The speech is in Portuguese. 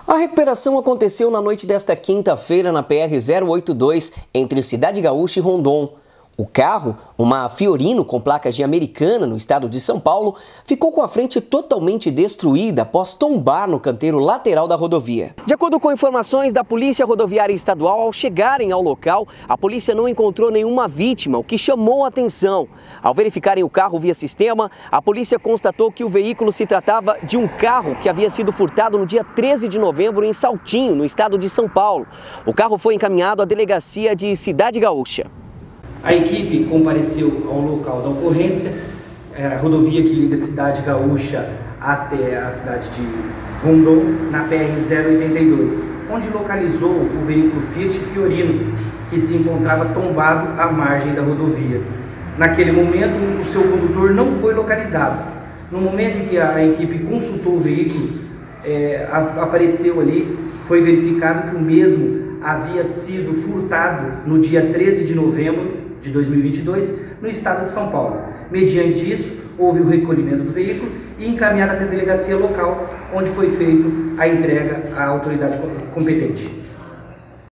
A recuperação aconteceu na noite desta quinta-feira na PR-082, entre Cidade Gaúcha e Rondon. O carro, uma Fiorino com placas de Americana, no estado de São Paulo, ficou com a frente totalmente destruída após tombar no canteiro lateral da rodovia. De acordo com informações da Polícia Rodoviária Estadual, ao chegarem ao local, a polícia não encontrou nenhuma vítima, o que chamou a atenção. Ao verificarem o carro via sistema, a polícia constatou que o veículo se tratava de um carro que havia sido furtado no dia 13 de novembro em Saltinho, no estado de São Paulo. O carro foi encaminhado à delegacia de Cidade Gaúcha. A equipe compareceu ao local da ocorrência, a rodovia que liga a Cidade Gaúcha até a cidade de Rondon, na PR-082, onde localizou o veículo Fiat Fiorino, que se encontrava tombado à margem da rodovia. Naquele momento, o seu condutor não foi localizado. No momento em que a equipe consultou o veículo, apareceu ali, foi verificado que o mesmo havia sido furtado no dia 13 de novembro de 2022, no estado de São Paulo. Mediante isso, houve o recolhimento do veículo e encaminhado até a delegacia local, onde foi feita a entrega à autoridade competente.